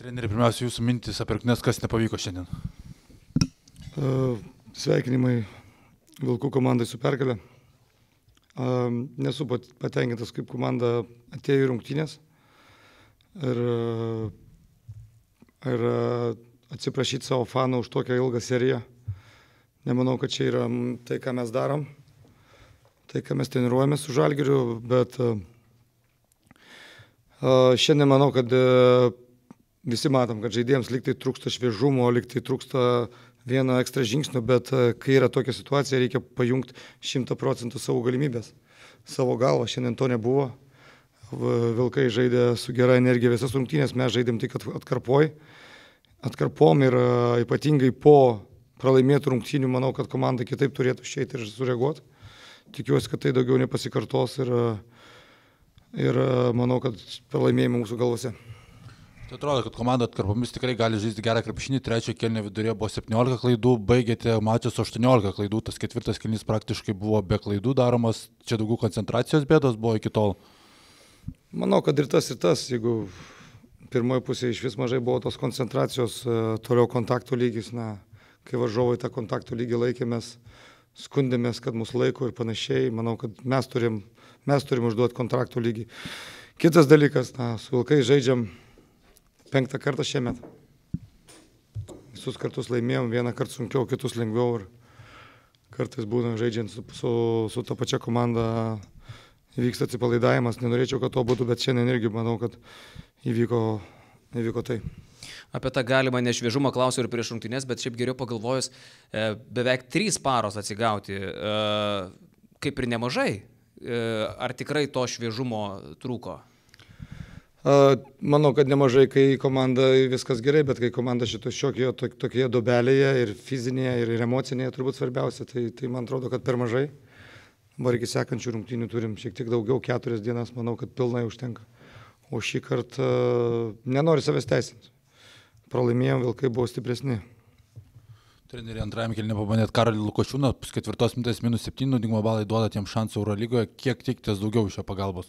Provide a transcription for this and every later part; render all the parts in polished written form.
Treneri, pirmiausia, jūsų mintis apie rungtynes, kas nepavyko šiandien? Sveikinimai Vilkų komandai su pergale. Nesu patenkintas, kaip komanda atėjo į rungtynės ir atsiprašyti savo fanų už tokią ilgą seriją. Nemanau, kad čia yra tai, ką mes darom, tai, ką mes treniruojame su Žalgiriu, bet šiandien manau, kad visi matom, kad žaidėjams liktai trūksta šviežumo, liktai trūksta vieno ekstra žingsnio, bet kai yra tokia situacija, reikia pajungti 100% savo galimybės, savo galvą. Šiandien to nebuvo. Vilkai žaidė su gera energija visas rungtynės, mes žaidėm tik atkarpom ir ypatingai po pralaimėtų rungtynių manau, kad komanda kitaip turėtų išeiti ir sureaguoti. Tikiuosi, kad tai daugiau nepasikartos ir manau, kad pralaimėjimai mūsų galvose. Tai atrodo, kad komanda atkarpomis tikrai gali žaisti gerą krepšinį, trečio kėlinio viduryje buvo 17 klaidų, baigėte mačą su 18 klaidų, tas ketvirtas kėlinys praktiškai buvo be klaidų daromas, čia daugiau koncentracijos bėdos buvo iki tol. Manau, kad ir tas, jeigu pirmoje pusėje iš vis mažai buvo tos koncentracijos, toliau kontaktų lygis, kai varžovai tą kontaktų lygį laikėmės, skundėmės, kad mūsų laiko ir panašiai, manau, kad mes turim užduoti kontraktų lygį. Kitas dalykas, su Vilkais žaidžiam 5 kartą šiemet. Visus kartus laimėjom, vieną kartą sunkiau, kitus lengviau ir kartais būna žaidžiant su ta pačia komanda įvyksta atsipalaidavimas. Nenorėčiau, kad to būtų, bet šiandien irgi manau, kad įvyko tai. Apie tą galimą nešviežumą klausiu ir prieš rungtynes, bet šiaip geriau pagalvojus, beveik 3 paros atsigauti, kaip ir nemažai. Ar tikrai to šviežumo trūko? Manau, kad nemažai, kai komanda viskas gerai, bet kai komanda tokioje dobelėje ir fizinėje, ir emocinėje turbūt svarbiausia, tai man atrodo, kad per mažai. Dabar iki sekančių rungtynių turim šiek tiek daugiau, 4 dienas, manau, kad pilnai užtenka. O šį kartą nenori savęs teisinti. Pralaimėjom, Vilkai buvo stipresni. Treneri, antrajame kėlinyje pabandėt Karolį Lukošiūną, 4 minutės -7 naudingumo balai duodat jam šansų Eurolygoje. Kiek tikitės daugiau iš jo pagalbos?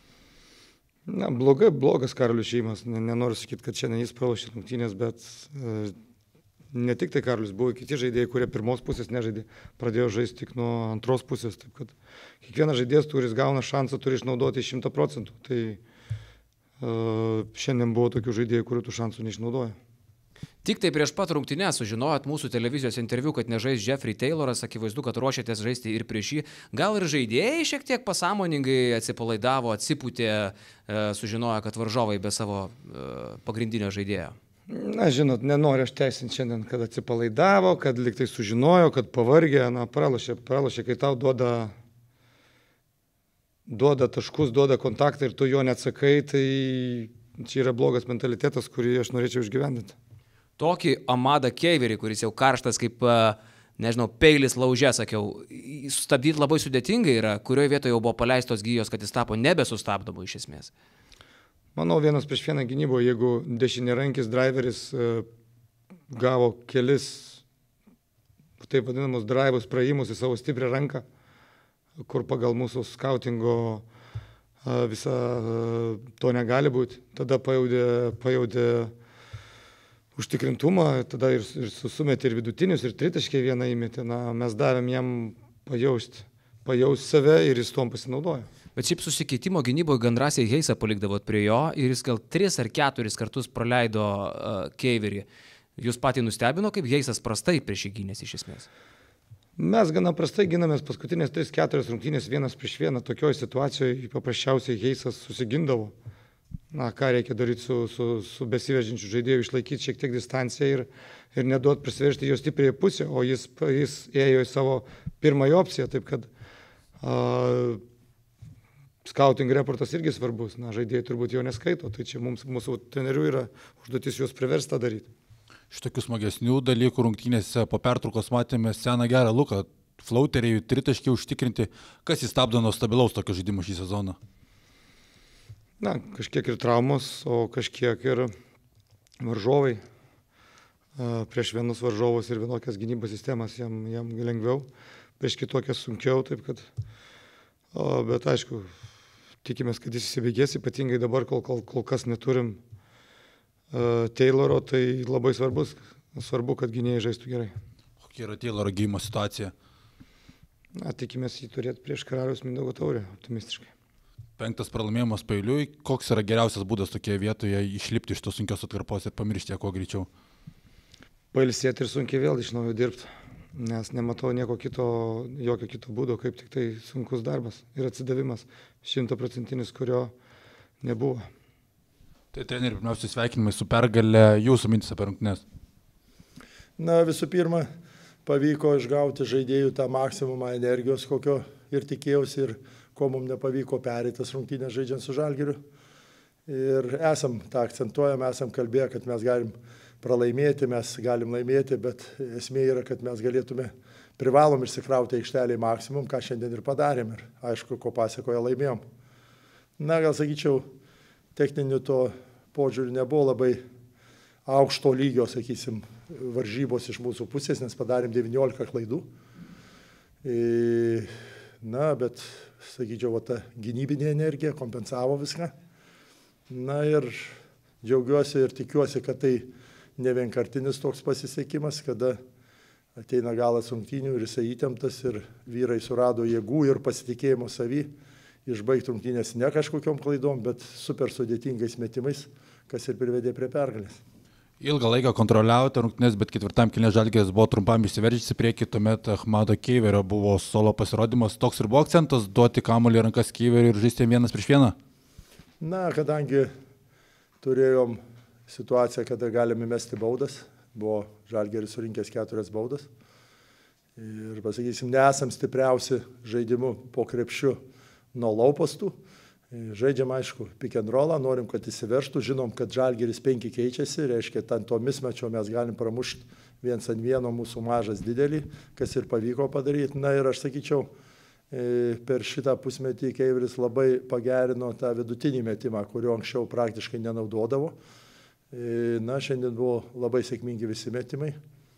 Blogas Karolių šeimas. Nenoriu sakyti, kad šiandien jis pralošė rungtynės, bet ne tik tai Karolius, buvo kiti žaidėjai, kurie pirmos pusės nežaidė, pradėjo žaisti tik nuo antros pusės. Taip kad kiekvienas žaidėjas, kuris gauna šansą, turi išnaudoti 100%. Tai šiandien buvo tokių žaidėjų, kurių tų šansų neišnaudoja. Tik tai prieš pat rungtynes sužinojot mūsų televizijos interviu, kad nežais Jeffrey Tayloras, akivaizdu, kad ruošiatės žaisti ir prieš jį. Gal ir žaidėjai šiek tiek pasąmoningai atsipalaidavo, atsipūtė, sužinojo, kad varžovai be savo pagrindinio žaidėjo? Žinot, nenoriu aš teisinti šiandien, kad atsipalaidavo, kad liktai sužinojo, kad pavargė, pralošė, kai tau duoda taškus, duoda kontaktą ir tu jo neatsakai, tai čia yra blogas mentalitetas, kurį aš norėčiau išgyvendinti. Tokį Amadą Keiverį, kuris jau karštas kaip, nežinau, peilis lauže, sakiau, sustabdyti labai sudėtingai yra, kurioje vietoje jau buvo paleistos gijos, kad jis tapo nebesustabdomu iš esmės. Manau, 1-1 gynyboje, jeigu dešiniarankis driveris gavo kelis, taip vadinamus drive'us, praėjimus į savo stiprią ranką, kur pagal mūsų skautingo visą to negali būti, tada pajaudė užtikrintumą, tada ir sumetė ir vidutinius, ir tritaškiai vieną įmetė. Mes davėm jam pajausti save ir jis tom pasinaudojo. Bet šiaip susikeitimo gynyboje gan drąsiai Heisą palikdavot prie jo ir jis gal 3 ar 4 kartus praleido Keiverį. Jūs patį nustebino, kaip Heisas prastai prieš jį gynėsi iš esmės? Mes gana prastai ginamės paskutinės 3-4 rungtynės 1-1. Tokioje situacijoje paprasčiausiai Heisas susigindavo. Ką reikia daryti su besivežinčiu žaidėju, išlaikyti šiek tiek distanciją ir neduoti prisiveršti jo stipriai pusę, o jis ėjo į savo pirmąją opciją, taip kad scouting reportas irgi svarbus, žaidėjai turbūt jo neskaito, tai čia mūsų trenerių yra užduotis juos priversti tą daryti. Iš tokių smagesnių dalykų rungtynėse po pertraukos matėme seną gerą Luką, flauteriai, tritaškiai užtikrinti, kas jį stabdo nuo stabilaus tokio žaidimo šį sezoną? Kažkiek ir traumos, o kažkiek ir varžovai. Prieš vienus varžovus ir vienokias gynybos sistemas jam lengviau, prieš kitokias sunkiau, taip kad, bet aišku, tikimės, kad jis įsibėgės, ypatingai dabar, kol kas neturim Tayloro, tai labai svarbu, kad gynėjai žaistų gerai. Kokia yra Tayloro gynimo situacija? Na, tikimės jį turėti prieš Karaliaus Mindaugo taurę, optimistiškai. 5 pralaimėjimas paeiliui. Koks yra geriausias būdas tokioje vietoje išlipti iš tos sunkios atkarpos ir pamiršti ją kuo greičiau? Pailsėti ir sunkiai vėl iš naujo dirbti, nes nematau jokio kito būdo, kaip tik tai sunkus darbas ir atsidavimas 100%, kurio nebuvo. Tai treneri, pirmiausia, sveikinimai su pergale, jūsų mintis apie rungtynes. Na, visų pirma, pavyko išgauti žaidėjų tą maksimumą energijos, kokio ir tikėjausi, ir ko mums nepavyko pereitas rungtynės žaidžiant su Žalgiriu. Ir tą akcentuojam, esam kalbėję, kad mes galim pralaimėti, mes galim laimėti, bet esmė yra, kad mes privalom išsikrauti aikštelį maksimum, ką šiandien ir padarėm. Ir aišku, ko pasekoje laimėjom. Na, gal sakyčiau, techniniu to požiūriu nebuvo labai aukšto lygio, sakysim, varžybos iš mūsų pusės, nes padarėm 19 klaidų. Na, bet, sakyčiau, ta gynybinė energija kompensavo viską. Na ir džiaugiuosi ir tikiuosi, kad tai ne vienkartinis toks pasisekimas, kada ateina galas rungtynių ir jisai įtemptas ir vyrai surado jėgų ir pasitikėjimo savy išbaigti rungtynės ne kažkokiom klaidom, bet super sudėtingais metimais, kas ir privedė prie pergalės. Ilgą laiką kontroliavote rungtynes, bet ketvirtam kėlinyje Žalgiris buvo trumpam išsiveržęs į priekį, tuomet Achmado Keiverio buvo solo pasirodymas. Toks ir buvo akcentas duoti kamuolį rankas Keiveriui ir žaisti 1-1? Na, kadangi turėjom situaciją, kada galime mesti baudas, buvo Žalgiris surinkęs 4 baudas. Ir pasakysim, nesam stipriausi žaidimu po krepšiu nuo laupostų. Žaidžiam, aišku, pick and rollą, norim, kad įsiveržtų, žinom, kad Žalgiris 5 keičiasi, reiškia, to mismečio mes galim pramušti 1-1 mūsų mažas didelį, kas ir pavyko padaryti. Na ir aš sakyčiau, per šitą pusmetį Keiveris labai pagerino tą vidutinį metimą, kurio anksčiau praktiškai nenaudodavo. Na, šiandien buvo labai sėkmingi visi metimai.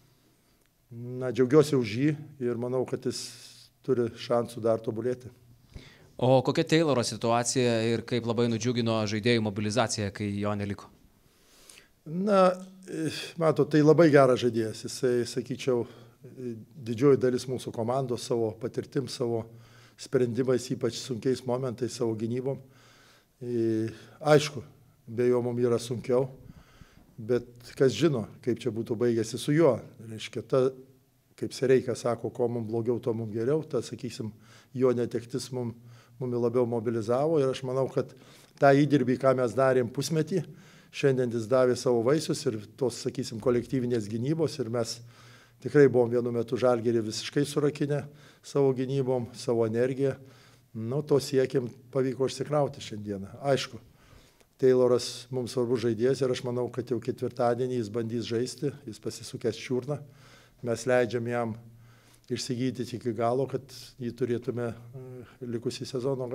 Na, džiaugiuosi už jį ir manau, kad jis turi šansų dar tobulėti. O kokia Tayloro situacija ir kaip labai nudžiugino žaidėjų mobilizacija, kai jo neliko? Na, mato, tai labai geras žaidėjas. Jisai, sakyčiau, didžioji dalis mūsų komandos savo patirtim, savo sprendimais, ypač sunkiais momentais, savo gynybom. Aišku, be jo mums yra sunkiau, bet kas žino, kaip čia būtų baigėsi su juo. Reiškia, kaip Sereika sako, ko mums blogiau, to mums geriau. Ta, sakysim, jo netektis mums labiau mobilizavo ir aš manau, kad tą įdirbį, ką mes darėm pusmetį, šiandien jis davė savo vaisius ir tos, sakysim, kolektyvinės gynybos ir mes tikrai buvom vienu metu Žalgirį visiškai surakinę savo gynybom, savo energiją. Nu, to siekėm, pavyko išsikrauti šiandieną. Aišku, Tayloras mums svarbus žaidėjas ir aš manau, kad jau ketvirtadienį jis bandys žaisti, jis pasisukęs čiurną. Mes leidžiam jam išsigydyti iki galo, kad jį turėtume likusią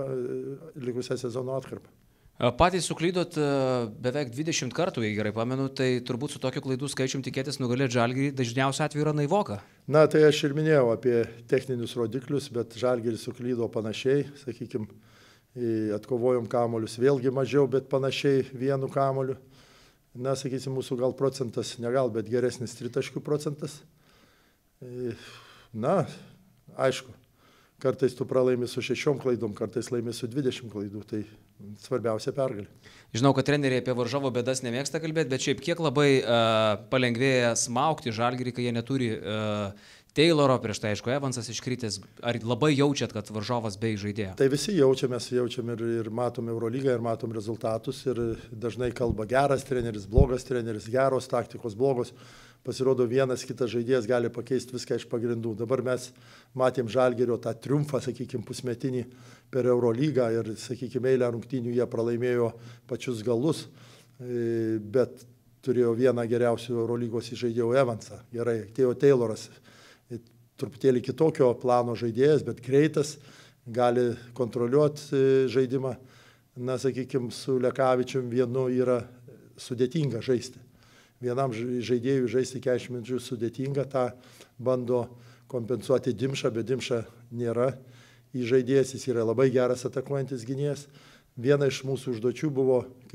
sezono atkarpą. Patys suklydot beveik 20 kartų, jei gerai pamenu, tai turbūt su tokiu klaidų skaičium tikėtis nugalėti Žalgirį dažniausiai atveju yra naivoka. Na, tai aš ir minėjau apie techninius rodiklius, bet Žalgiris suklydo panašiai, sakykime, atkovojom kamuolius vėlgi mažiau, bet panašiai vienu kamuoliu. Na, sakysim, mūsų gal procentas, bet geresnis tritaškių procentas. Na, aišku, kartais tu pralaimi su 6 klaidom, kartais laimi su 20 klaidų, tai svarbiausia pergalė. Žinau, kad treneriai apie varžovo bėdas nemėgsta kalbėti, bet šiaip kiek labai palengvėja smaugti Žalgirį, kai jie neturi Tayloro, prieš tai aišku Evansas iškritęs. Ar labai jaučiat, kad varžovas bei žaidėjo? Tai visi jaučiam ir matom Eurolygą, ir matom rezultatus, ir dažnai kalba geras treneris, blogas treneris, geros taktikos, blogos. Pasirodo, vienas kitas žaidėjas gali pakeisti viską iš pagrindų. Dabar mes matėm Žalgirio tą triumfą, sakykime, pusmetinį per Eurolygą ir, sakykime, eilę rungtynių jie pralaimėjo pačius galus, bet turėjo vieną geriausių Eurolygos žaidėjų Evansą. Gerai, atėjo Tayloras, truputėlį kitokio plano žaidėjas, bet greitas, gali kontroliuoti žaidimą. Na, sakykime, su Lekavičium vienu yra sudėtinga žaisti. Vienam žaidėjui žaisti 40 minučių sudėtinga, tą bando kompensuoti Dimša, bet Dimša nėra įžaidėjas, jis yra labai geras atakuojantis gynėjas. Viena iš mūsų užduočių buvo, kaip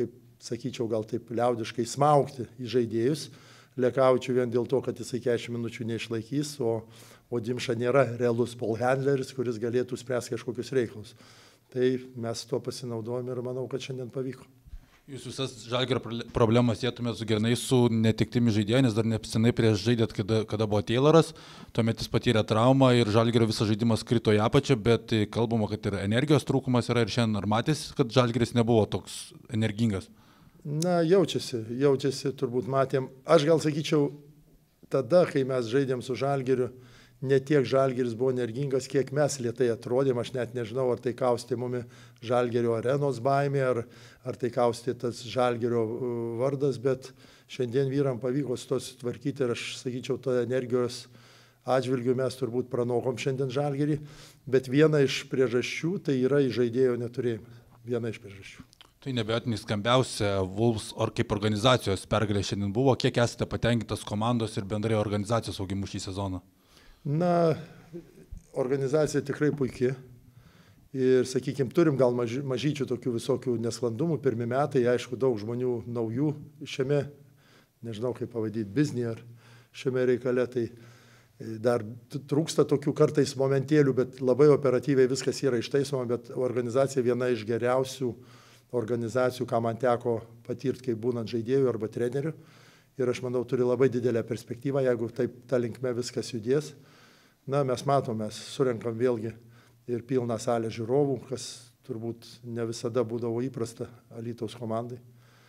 sakyčiau, gal taip liaudiškai smaugti į žaidėjus. Lekaučių vien dėl to, kad jisai 40 minučių neišlaikys, o Dimša nėra realus ball handleris, kuris galėtų spręsti kažkokius reikalus. Tai mes tuo pasinaudojom ir manau, kad šiandien pavyko. Jūs visas Žalgirio problemas sėtumėt grinai su netiktimi žaidėjai, nes dar neapsinai prieš žaidėt, kada buvo Tayloras, tuomet jis patyrė traumą ir Žalgirio visas žaidimas krito į apačią, bet kalbama, kad ir energijos trūkumas yra ir šiandien ar matėsi, kad Žalgiris nebuvo toks energingas? Na, jaučiasi, turbūt matėm. Aš gal sakyčiau, tada, kai mes žaidėm su Žalgiriu, ne tiek Žalgiris buvo energingas, kiek mes lėtai atrodėm, aš net nežinau, ar tai kaustė mumi Žalgirio arenos baimė, ar tai kaustė tas Žalgirio vardas, bet šiandien vyram pavyko su to sutvarkyti ir aš sakyčiau, to energijos atžvilgių mes turbūt pranokom šiandien Žalgirį, bet viena iš priežasčių tai yra žaidėjo neturėjimas. Viena iš priežasčių. Tai nebejotinai skambiausia Wolves kaip organizacijos pergalė šiandien buvo. Kiek esate patenkintas komandos ir bendrai organizacijos augimu šį sezoną? Na, organizacija tikrai puikiai. Ir, sakykime, turim gal mažyčių tokių visokių nesklandumų. Pirmi metai, aišku, daug žmonių naujų šiame, nežinau kaip pavadyti, biznį ar šiame reikale. Tai dar trūksta tokių kartais momentėlių, bet labai operatyviai viskas yra ištaisoma, bet organizacija viena iš geriausių organizacijų, ką man teko patirti, kaip būnant žaidėjų arba trenerių. Ir aš manau, turi labai didelę perspektyvą, jeigu taip ta linkme viskas judės. Na, mes matom, mes surenkam vėlgi ir pilną salę žiūrovų, kas turbūt ne visada būdavo įprasta Alytaus komandai.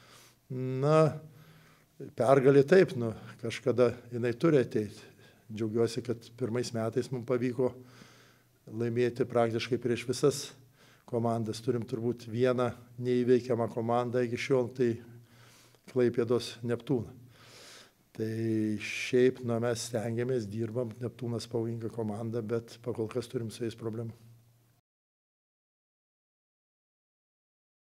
Na, pergalė taip, kažkada jinai turi ateiti. Džiaugiuosi, kad pirmais metais mums pavyko laimėti praktiškai prieš visas komandas. Turim turbūt vieną neįveikiamą komandą iki šiol, tai Klaipėdos Neptūną. Tai šiaip, mes stengiamės, dirbam, Neptūnas pavojinga komanda, bet pakol kas turim su jais problemų.